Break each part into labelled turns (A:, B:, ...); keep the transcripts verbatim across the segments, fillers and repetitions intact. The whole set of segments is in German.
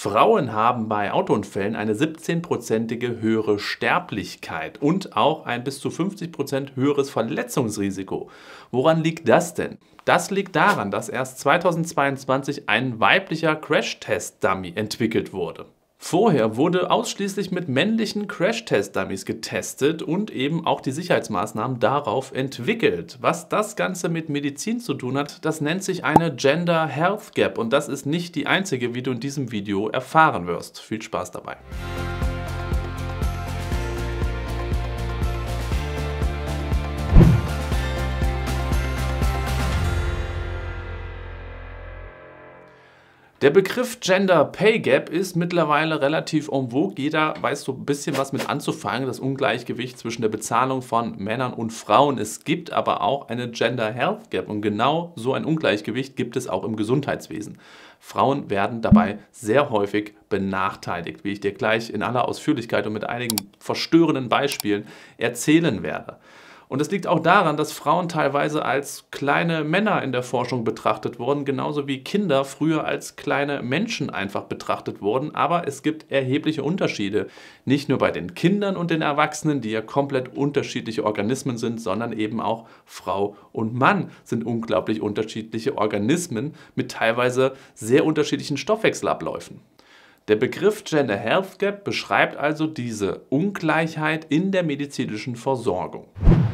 A: Frauen haben bei Autounfällen eine siebzehnprozentige höhere Sterblichkeit und auch ein bis zu fünfzig Prozent höheres Verletzungsrisiko. Woran liegt das denn? Das liegt daran, dass erst zweitausendzweiundzwanzig ein weiblicher Crash-Test-Dummy entwickelt wurde. Vorher wurde ausschließlich mit männlichen Crash-Test-Dummies getestet und eben auch die Sicherheitsmaßnahmen darauf entwickelt. Was das Ganze mit Medizin zu tun hat, das nennt sich eine Gender Health Gap und das ist nicht die einzige, wie du in diesem Video erfahren wirst. Viel Spaß dabei! Der Begriff Gender Pay Gap ist mittlerweile relativ en vogue. Jeder weiß so ein bisschen was mit anzufangen, das Ungleichgewicht zwischen der Bezahlung von Männern und Frauen. Es gibt aber auch eine Gender Health Gap und genau so ein Ungleichgewicht gibt es auch im Gesundheitswesen. Frauen werden dabei sehr häufig benachteiligt, wie ich dir gleich in aller Ausführlichkeit und mit einigen verstörenden Beispielen erzählen werde. Und es liegt auch daran, dass Frauen teilweise als kleine Männer in der Forschung betrachtet wurden, genauso wie Kinder früher als kleine Menschen einfach betrachtet wurden. Aber es gibt erhebliche Unterschiede, nicht nur bei den Kindern und den Erwachsenen, die ja komplett unterschiedliche Organismen sind, sondern eben auch Frau und Mann sind unglaublich unterschiedliche Organismen mit teilweise sehr unterschiedlichen Stoffwechselabläufen. Der Begriff Gender Health Gap beschreibt also diese Ungleichheit in der medizinischen Versorgung.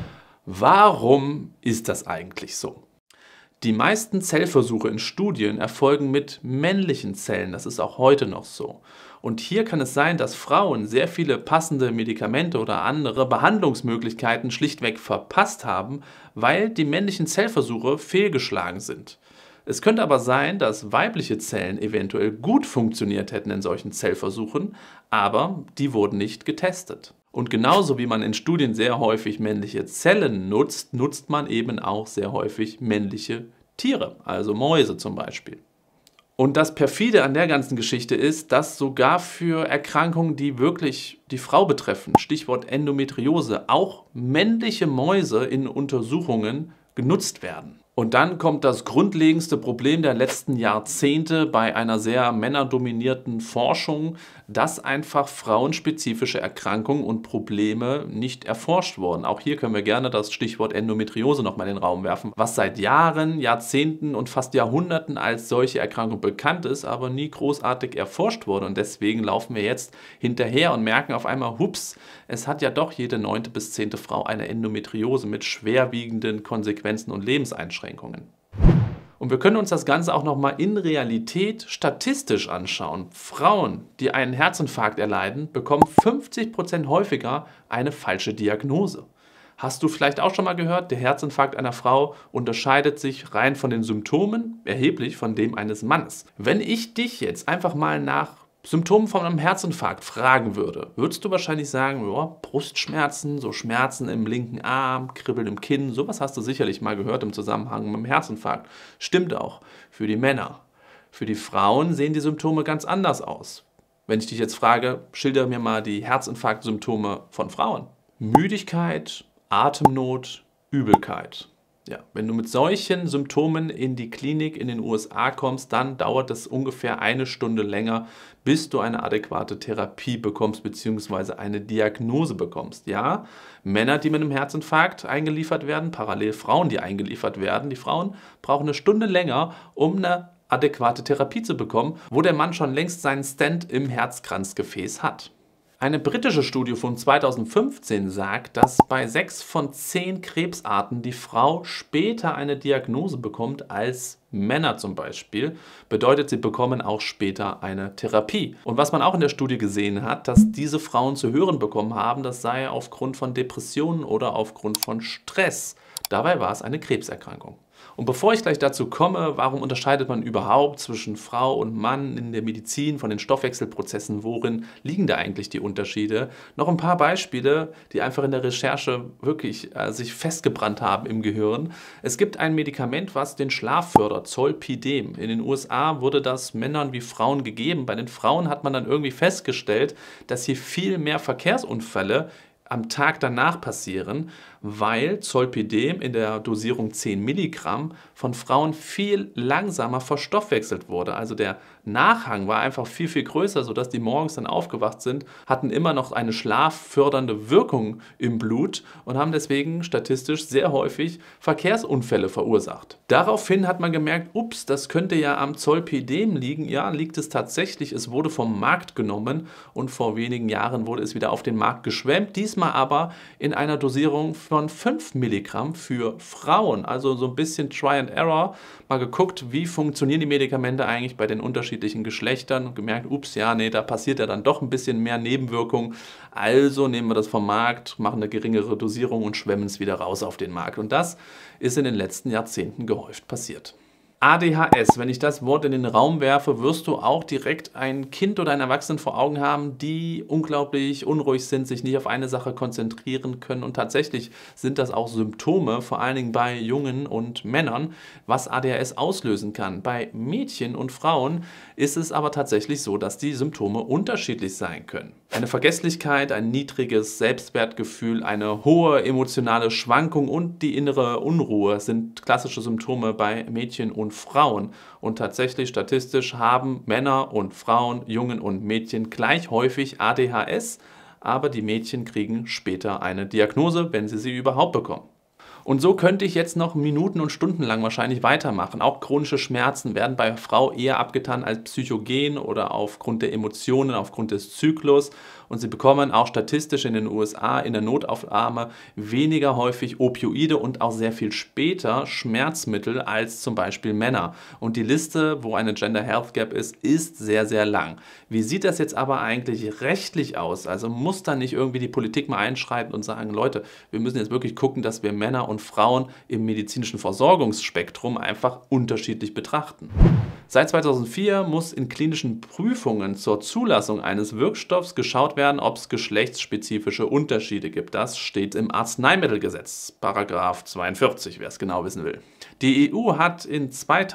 A: Warum ist das eigentlich so? Die meisten Zellversuche in Studien erfolgen mit männlichen Zellen, das ist auch heute noch so. Und hier kann es sein, dass Frauen sehr viele passende Medikamente oder andere Behandlungsmöglichkeiten schlichtweg verpasst haben, weil die männlichen Zellversuche fehlgeschlagen sind. Es könnte aber sein, dass weibliche Zellen eventuell gut funktioniert hätten in solchen Zellversuchen, aber die wurden nicht getestet. Und genauso wie man in Studien sehr häufig männliche Zellen nutzt, nutzt man eben auch sehr häufig männliche Tiere, also Mäuse zum Beispiel. Und das Perfide an der ganzen Geschichte ist, dass sogar für Erkrankungen, die wirklich die Frau betreffen, Stichwort Endometriose, auch männliche Mäuse in Untersuchungen genutzt werden. Und dann kommt das grundlegendste Problem der letzten Jahrzehnte bei einer sehr männerdominierten Forschung, dass einfach frauenspezifische Erkrankungen und Probleme nicht erforscht wurden. Auch hier können wir gerne das Stichwort Endometriose nochmal in den Raum werfen, was seit Jahren, Jahrzehnten und fast Jahrhunderten als solche Erkrankung bekannt ist, aber nie großartig erforscht wurde. Und deswegen laufen wir jetzt hinterher und merken auf einmal, hups, es hat ja doch jede neunte bis zehnte Frau eine Endometriose mit schwerwiegenden Konsequenzen und Lebenseinschränkungen. Und wir können uns das Ganze auch nochmal in Realität statistisch anschauen. Frauen, die einen Herzinfarkt erleiden, bekommen fünfzig Prozent häufiger eine falsche Diagnose. Hast du vielleicht auch schon mal gehört, der Herzinfarkt einer Frau unterscheidet sich rein von den Symptomen erheblich von dem eines Mannes. Wenn ich dich jetzt einfach mal nach Symptomen von einem Herzinfarkt fragen würde, würdest du wahrscheinlich sagen, ja, Brustschmerzen, so Schmerzen im linken Arm, Kribbeln im Kinn, sowas hast du sicherlich mal gehört im Zusammenhang mit dem Herzinfarkt. Stimmt auch für die Männer. Für die Frauen sehen die Symptome ganz anders aus. Wenn ich dich jetzt frage, schilder mir mal die Herzinfarktsymptome von Frauen. Müdigkeit, Atemnot, Übelkeit. Ja, wenn du mit solchen Symptomen in die Klinik in den U S A kommst, dann dauert es ungefähr eine Stunde länger, bis du eine adäquate Therapie bekommst bzw. eine Diagnose bekommst. Ja, Männer, die mit einem Herzinfarkt eingeliefert werden, parallel Frauen, die eingeliefert werden. Die Frauen brauchen eine Stunde länger, um eine adäquate Therapie zu bekommen, wo der Mann schon längst seinen Stent im Herzkranzgefäß hat. Eine britische Studie von zweitausendfünfzehn sagt, dass bei sechs von zehn Krebsarten die Frau später eine Diagnose bekommt als Männer zum Beispiel. Bedeutet, sie bekommen auch später eine Therapie. Und was man auch in der Studie gesehen hat, dass diese Frauen zu hören bekommen haben, das sei aufgrund von Depressionen oder aufgrund von Stress. Dabei war es eine Krebserkrankung. Und bevor ich gleich dazu komme, warum unterscheidet man überhaupt zwischen Frau und Mann in der Medizin von den Stoffwechselprozessen, worin liegen da eigentlich die Unterschiede, noch ein paar Beispiele, die einfach in der Recherche wirklich äh, sich festgebrannt haben im Gehirn. Es gibt ein Medikament, was den Schlaf fördert, Zolpidem. In den U S A wurde das Männern wie Frauen gegeben. Bei den Frauen hat man dann irgendwie festgestellt, dass hier viel mehr Verkehrsunfälle am Tag danach passieren, weil Zolpidem in der Dosierung zehn Milligramm von Frauen viel langsamer verstoffwechselt wurde. Also der Nachhang war einfach viel, viel größer, sodass die morgens dann aufgewacht sind, hatten immer noch eine schlaffördernde Wirkung im Blut und haben deswegen statistisch sehr häufig Verkehrsunfälle verursacht. Daraufhin hat man gemerkt, ups, das könnte ja am Zolpidem liegen. Ja, liegt es tatsächlich. Es wurde vom Markt genommen und vor wenigen Jahren wurde es wieder auf den Markt geschwemmt. Diesmal aber in einer Dosierung von fünf Milligramm für Frauen. Also so ein bisschen Try and Error. Mal geguckt, wie funktionieren die Medikamente eigentlich bei den unterschiedlichen Geschlechtern und gemerkt, ups, ja, nee, da passiert ja dann doch ein bisschen mehr Nebenwirkungen. Also nehmen wir das vom Markt, machen eine geringere Dosierung und schwemmen es wieder raus auf den Markt. Und das ist in den letzten Jahrzehnten gehäuft passiert. A D H S, wenn ich das Wort in den Raum werfe, wirst du auch direkt ein Kind oder einen Erwachsenen vor Augen haben, die unglaublich unruhig sind, sich nicht auf eine Sache konzentrieren können. Und tatsächlich sind das auch Symptome, vor allen Dingen bei Jungen und Männern, was A D H S auslösen kann. Bei Mädchen und Frauen ist es aber tatsächlich so, dass die Symptome unterschiedlich sein können. Eine Vergesslichkeit, ein niedriges Selbstwertgefühl, eine hohe emotionale Schwankung und die innere Unruhe sind klassische Symptome bei Mädchen und Frauen. Und tatsächlich statistisch haben Männer und Frauen, Jungen und Mädchen gleich häufig A D H S, aber die Mädchen kriegen später eine Diagnose, wenn sie sie überhaupt bekommen. Und so könnte ich jetzt noch Minuten und Stunden lang wahrscheinlich weitermachen. Auch chronische Schmerzen werden bei Frau eher abgetan als psychogen oder aufgrund der Emotionen, aufgrund des Zyklus. Und sie bekommen auch statistisch in den U S A in der Notaufnahme weniger häufig Opioide und auch sehr viel später Schmerzmittel als zum Beispiel Männer. Und die Liste, wo eine Gender Health Gap ist, ist sehr, sehr lang. Wie sieht das jetzt aber eigentlich rechtlich aus? Also muss da nicht irgendwie die Politik mal einschreiten und sagen, Leute, wir müssen jetzt wirklich gucken, dass wir Männer und Frauen im medizinischen Versorgungsspektrum einfach unterschiedlich betrachten. Seit zweitausendvier muss in klinischen Prüfungen zur Zulassung eines Wirkstoffs geschaut werden, ob es geschlechtsspezifische Unterschiede gibt. Das steht im Arzneimittelgesetz, Paragraph zweiundvierzig, wer es genau wissen will. Die E U hat in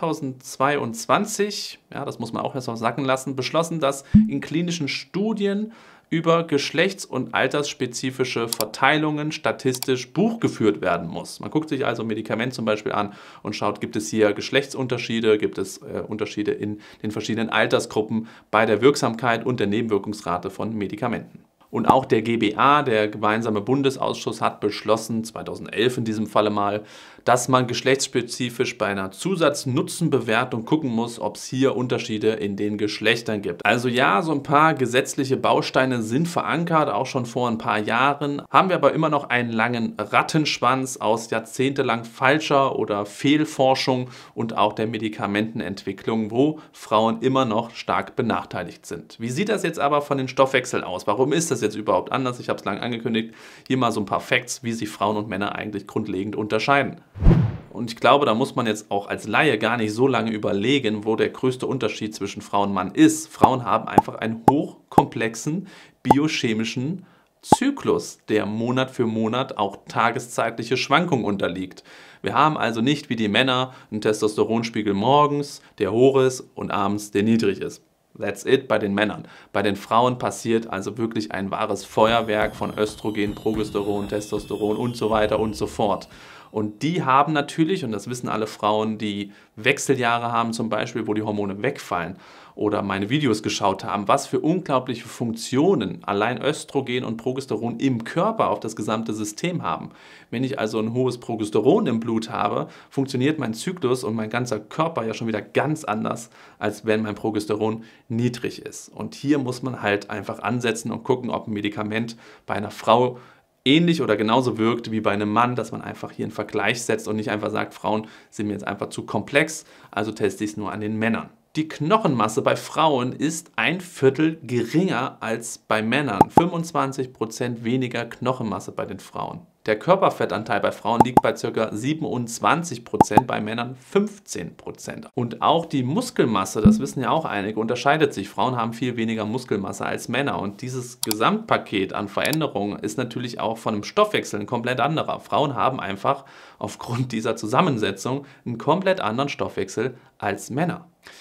A: zweitausendzweiundzwanzig, ja, das muss man auch erst mal sacken lassen, beschlossen, dass in klinischen Studien über geschlechts- und altersspezifische Verteilungen statistisch Buch geführt werden muss. Man guckt sich also ein Medikament zum Beispiel an und schaut, gibt es hier Geschlechtsunterschiede, gibt es äh, Unterschiede in den verschiedenen Altersgruppen bei der Wirksamkeit und der Nebenwirkungsrate von Medikamenten. Und auch der G B A, der gemeinsame Bundesausschuss, hat beschlossen, zweitausendelf in diesem Falle mal, dass man geschlechtsspezifisch bei einer Zusatznutzenbewertung gucken muss, ob es hier Unterschiede in den Geschlechtern gibt. Also ja, so ein paar gesetzliche Bausteine sind verankert, auch schon vor ein paar Jahren, haben wir aber immer noch einen langen Rattenschwanz aus jahrzehntelang falscher oder Fehlforschung und auch der Medikamentenentwicklung, wo Frauen immer noch stark benachteiligt sind. Wie sieht das jetzt aber von den Stoffwechseln aus? Warum ist das jetzt überhaupt anders? Ich habe es lange angekündigt. Hier mal so ein paar Facts, wie sich Frauen und Männer eigentlich grundlegend unterscheiden. Und ich glaube, da muss man jetzt auch als Laie gar nicht so lange überlegen, wo der größte Unterschied zwischen Frau und Mann ist. Frauen haben einfach einen hochkomplexen biochemischen Zyklus, der Monat für Monat auch tageszeitliche Schwankungen unterliegt. Wir haben also nicht wie die Männer einen Testosteronspiegel morgens, der hoch ist, und abends, der niedrig ist. That's it bei den Männern. Bei den Frauen passiert also wirklich ein wahres Feuerwerk von Östrogen, Progesteron, Testosteron und so weiter und so fort. Und die haben natürlich, und das wissen alle Frauen, die Wechseljahre haben zum Beispiel, wo die Hormone wegfallen oder meine Videos geschaut haben, was für unglaubliche Funktionen allein Östrogen und Progesteron im Körper auf das gesamte System haben. Wenn ich also ein hohes Progesteron im Blut habe, funktioniert mein Zyklus und mein ganzer Körper ja schon wieder ganz anders, als wenn mein Progesteron niedrig ist. Und hier muss man halt einfach ansetzen und gucken, ob ein Medikament bei einer Frau ähnlich oder genauso wirkt wie bei einem Mann, dass man einfach hier einen Vergleich setzt und nicht einfach sagt, Frauen sind mir jetzt einfach zu komplex, also teste ich es nur an den Männern. Die Knochenmasse bei Frauen ist ein Viertel geringer als bei Männern. fünfundzwanzig Prozent weniger Knochenmasse bei den Frauen. Der Körperfettanteil bei Frauen liegt bei ca. siebenundzwanzig Prozent, bei Männern fünfzehn Prozent. Und auch die Muskelmasse, das wissen ja auch einige, unterscheidet sich. Frauen haben viel weniger Muskelmasse als Männer. Und dieses Gesamtpaket an Veränderungen ist natürlich auch von dem Stoffwechsel ein komplett anderer. Frauen haben einfach aufgrund dieser Zusammensetzung einen komplett anderen Stoffwechsel als Männer.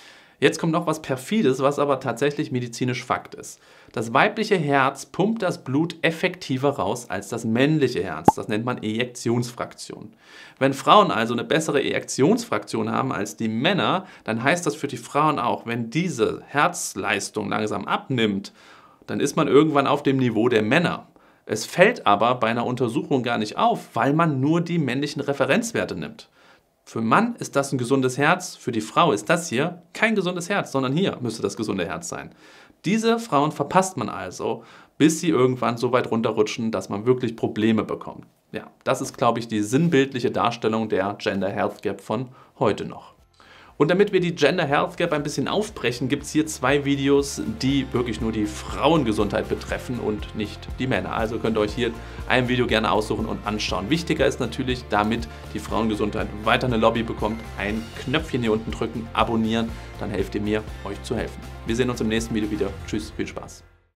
A: Jetzt kommt noch was Perfides, was aber tatsächlich medizinisch Fakt ist. Das weibliche Herz pumpt das Blut effektiver raus als das männliche Herz. Das nennt man Ejektionsfraktion. Wenn Frauen also eine bessere Ejektionsfraktion haben als die Männer, dann heißt das für die Frauen auch, wenn diese Herzleistung langsam abnimmt, dann ist man irgendwann auf dem Niveau der Männer. Es fällt aber bei einer Untersuchung gar nicht auf, weil man nur die männlichen Referenzwerte nimmt. Für einen Mann ist das ein gesundes Herz, für die Frau ist das hier kein gesundes Herz, sondern hier müsste das gesunde Herz sein. Diese Frauen verpasst man also, bis sie irgendwann so weit runterrutschen, dass man wirklich Probleme bekommt. Ja, das ist, glaube ich, die sinnbildliche Darstellung der Gender Health Gap von heute noch. Und damit wir die Gender Health Gap ein bisschen aufbrechen, gibt es hier zwei Videos, die wirklich nur die Frauengesundheit betreffen und nicht die Männer. Also könnt ihr euch hier ein Video gerne aussuchen und anschauen. Wichtiger ist natürlich, damit die Frauengesundheit weiter eine Lobby bekommt, ein Knöpfchen hier unten drücken, abonnieren, dann helft ihr mir, euch zu helfen. Wir sehen uns im nächsten Video wieder. Tschüss, viel Spaß.